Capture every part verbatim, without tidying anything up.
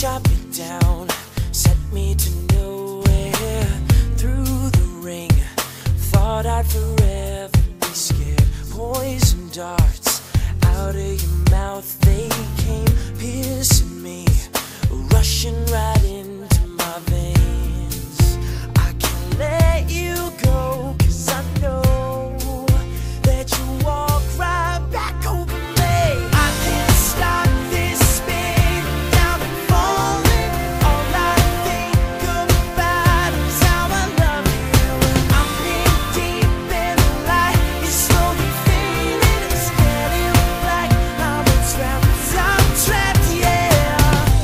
shot me down, set me to nowhere. Through the ring, thought I'd forever be scared. Poison darts out of your mouth, they came piercing me, rushing right into my veins. I can't let you go, 'cause I know that you walk right back over me. I can't stop this spin down and falling. All I think about is how I love you. I'm in deep in the light, it's slowly fading, it's getting black. I'm trapped, I'm trapped, yeah.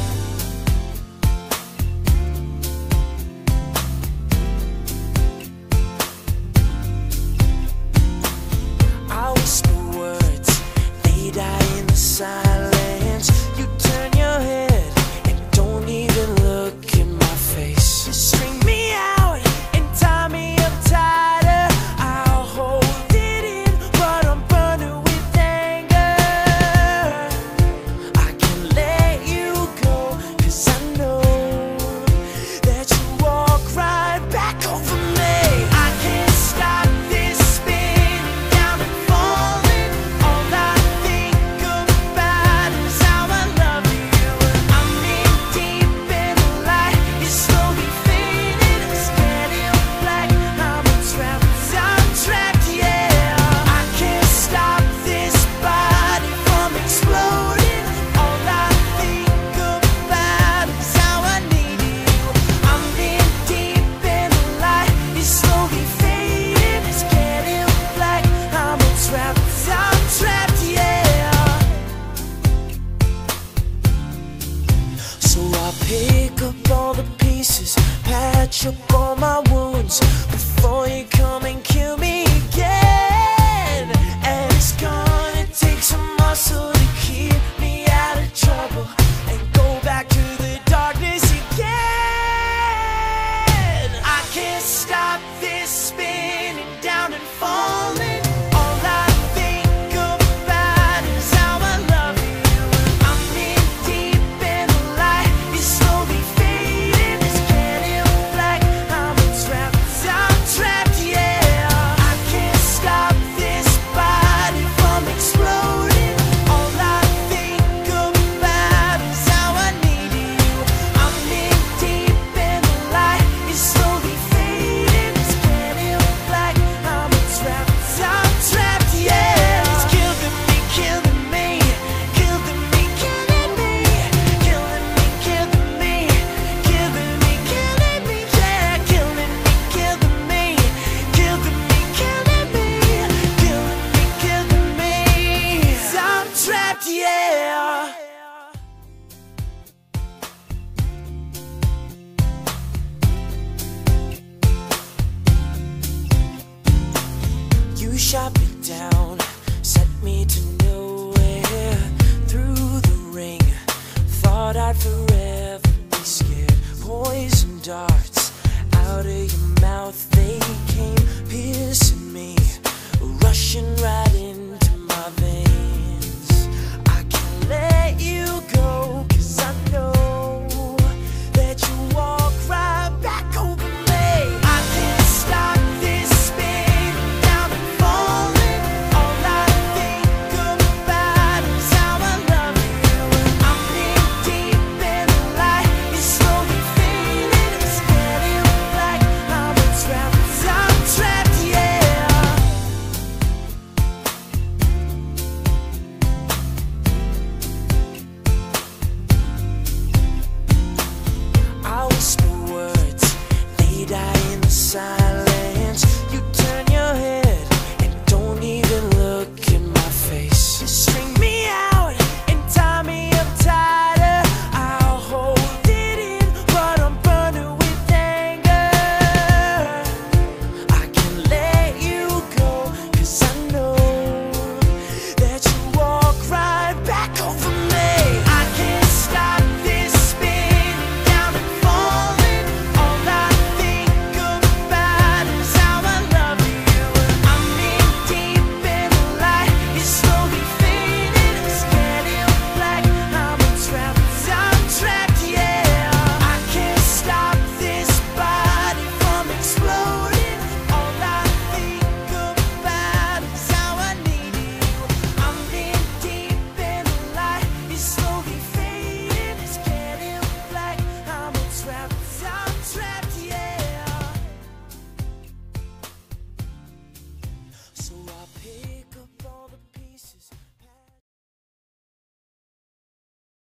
I whisper words, they die in the silence. You turn your head and don't even look in my face. You string me out and tie me up tighter. I'll hold it in, but I'm burning with anger. I can't let you go, 'cause I know that you walk right back over me. I can't stop this spin down and falling. All I think about is how I love you. I'm in deep in the light, it's slowly fading, it's getting black. I'm trapped, I'm trapped, yeah. I can't stop this body from exploding. All I think about is how I need you. I'm in deep in the light, it's slowly fading, it's getting black. I'm trapped, I'm trapped, yeah. So I pick up all the pieces, patch up all my wounds before you come and kill me again. And it's gonna take some muscle to keep me out of trouble and go back to the darkness again. I can't stop this spinning down and falling. All I think about is how I love you. I'm in deep in the light, it's slowly fading, it's getting black. I'm trapped, I'm trapped, yeah. I can't stop this body from exploding. All I think about is how I need you. I'm in deep in the light, it's slowly fading, it's getting black. I'm trapped, I'm trapped, yeah. It's killing me, killing me, killing me, killing me, killing me, killing me, killing me, killing me, yeah. Killing me, killing me, killing me, killing me, killing me, killing me. I'm trapped, yeah. You shot me down, set me to nowhere. Through the ring, thought I'd forever be scared. Poison darts out of your mouth,